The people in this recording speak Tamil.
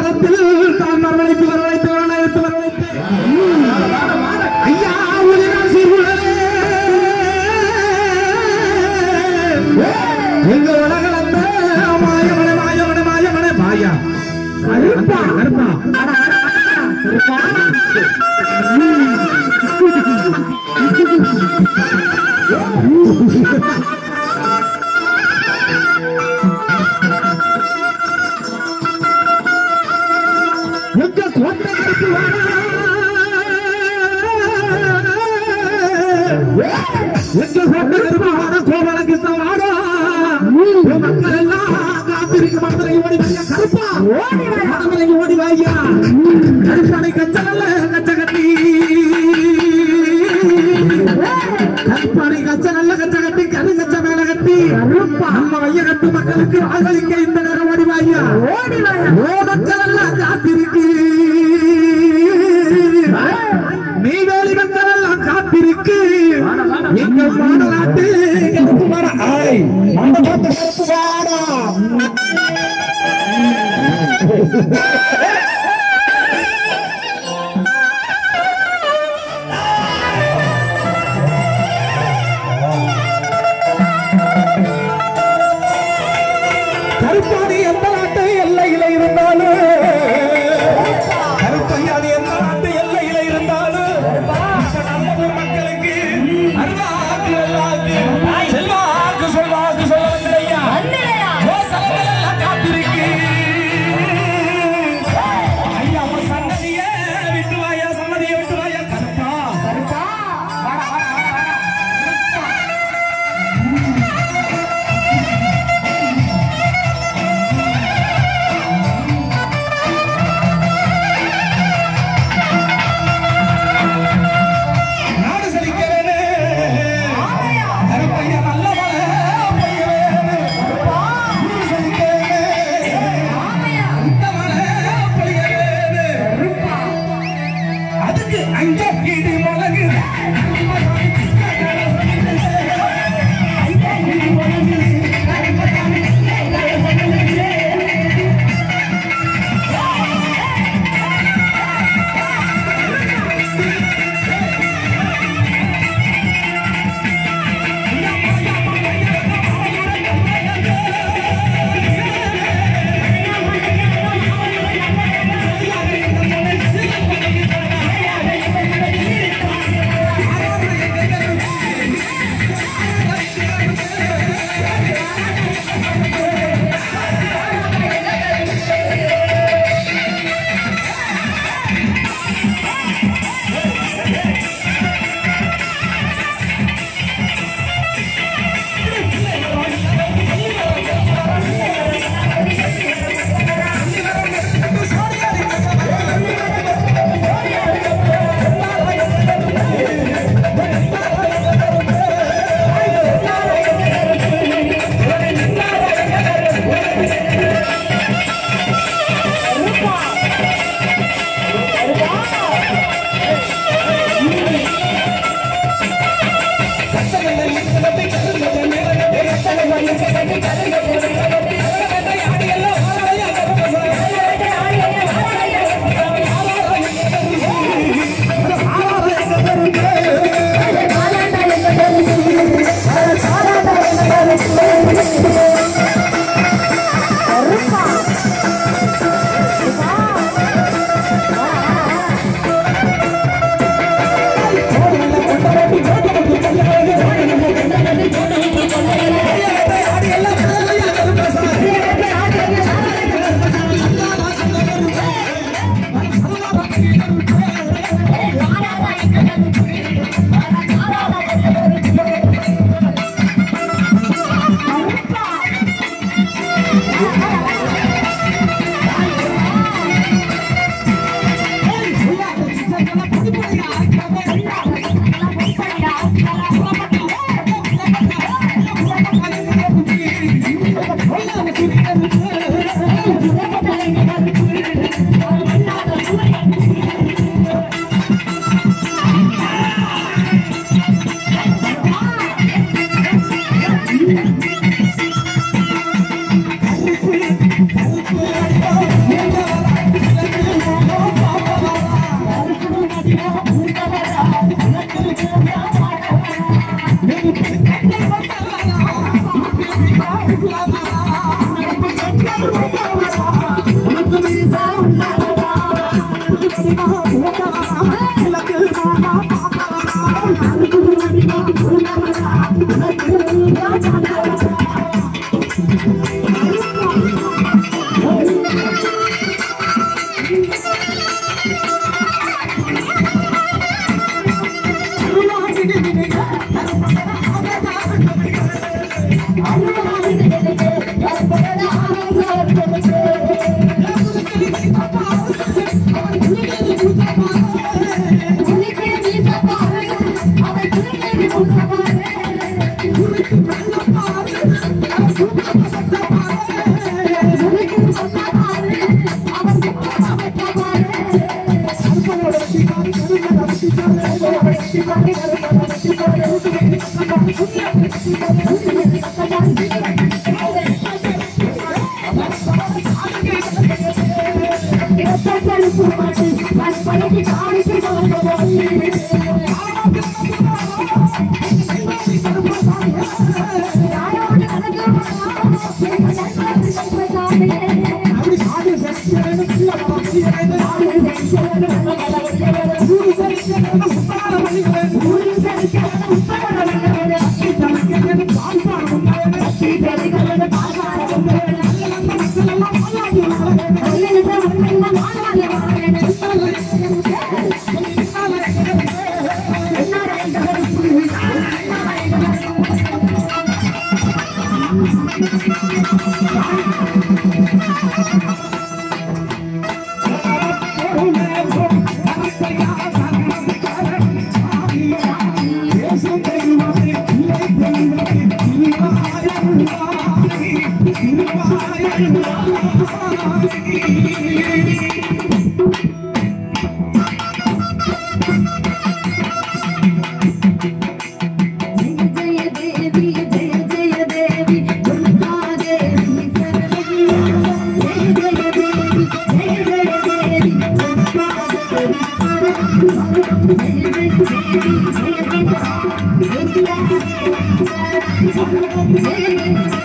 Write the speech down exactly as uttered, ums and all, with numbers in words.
காலத்தில் தான் வரவழைத்து வரவழைத்து வரவழைத்து வரவழைத்து ஐயா உலகாசி உலகே எங்க உலகளந்த மாயமனை மாயமனை மாயமனை பாயா கருப்பா கருப்பா எங்க கோட்டை கருப்பு எங்க கோட்டை கருப்பு வாட கோவல கிருஷ்ண வாடா மக்கள் எல்லாம் காத்திருக்க மண்டலை ஓடி வாயா கருப்பா மண்டலை ஓடி வாயா கருப்பானை கச்சல கச்ச கட்டி கருப்பானை கச்ச நல்ல கச்ச கட்டி கரு கச்ச மேல கட்டி நம்ம வைய கட்டு மக்களுக்கு ஆதரிக்க இந்த நேரம் ஓடி வாயா ஓடி வாயா ஓ மக்கள் எல்லாம் காத்திருக்கு நீ வேலி மக்கள் எல்லாம் காத்திருக்கு எங்க மாநாட்டு கருப்பு வாடா ஆய் அந்த கோட்டை கருப்பு வாடா கருப்பாணி எந்த நாட்டு எல்லையில இருந்தாலும் கருப்பையாணி எந்த நாட்டு எல்லையில இருந்தாலும் நம்ம மக்களுக்கு அருளாக்கு அருளாக்கு செல்வாக்கு செல்வாக்கு சொல்ல காத்திருக்கு Thank you.